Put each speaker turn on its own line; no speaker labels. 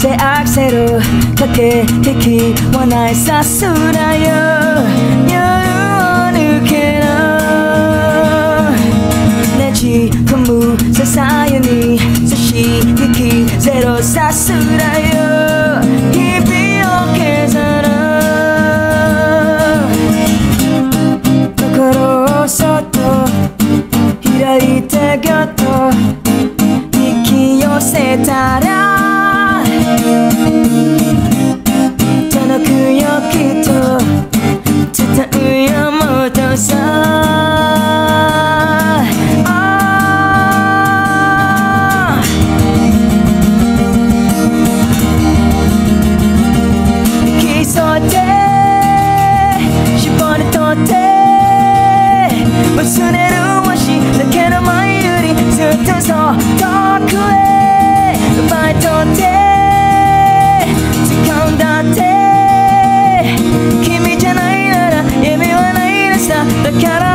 でアクセルかけ引きはないさすらよ夜を抜けろねじ込むささやに差し引きゼロさすらよ日々を削る心をそっと開いてぎょっと引き寄せたら届くよきっと伝うよもっとさ息そって絞り取って忘れる足だけの前よりずっとそう遠くへ奪い取って掴んだって君じゃないなら夢はないらさだから